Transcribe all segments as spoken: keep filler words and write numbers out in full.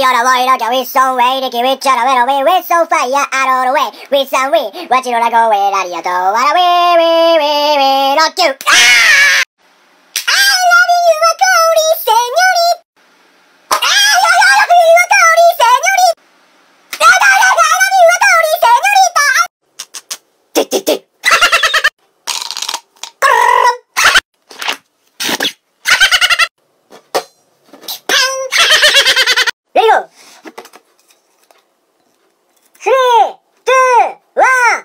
gotta avoid like a with some way, the with chara when we with so fire out of the way, with some way, what you gonna go with, I don't know, what we, we, we, we, not you. Ah! I love you, a Cody, señorita. I love you, a Cody, señorita. I love you, a Cody, señorita. Tick, Ready, go! Three, two, one!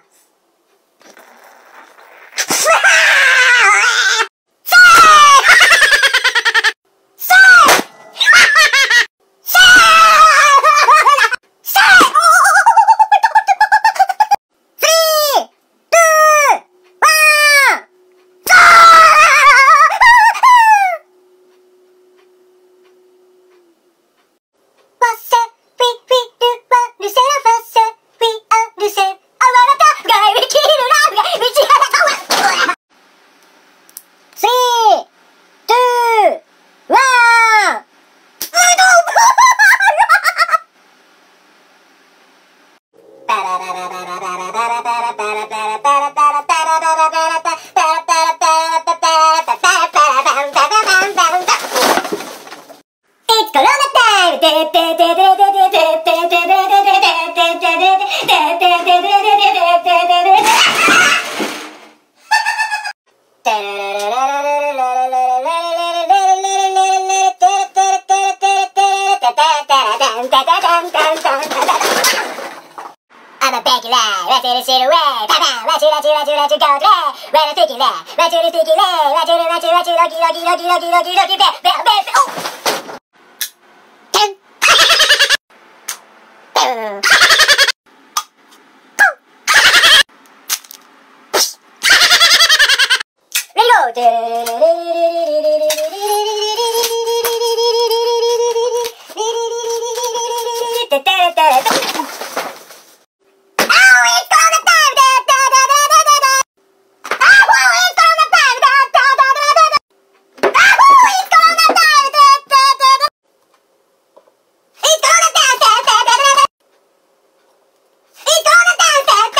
I'm a back line, let's hit the shit away. Papa, watch it, watch it, watch it, watch it, go play. When I'm thinking that, watch it, thinking that, watch it, watch it, watch it, lucky, lucky, lucky, lucky, lucky, lucky, bam, bam, bam, oh. Ten. Ready, go.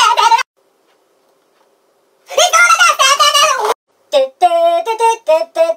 Da da da da da da